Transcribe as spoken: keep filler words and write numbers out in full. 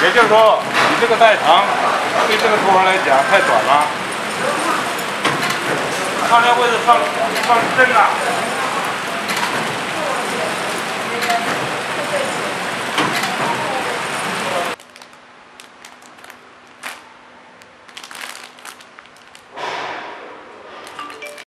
也就是说，你这个带长对这个托来讲太短了。上这位置上上针了。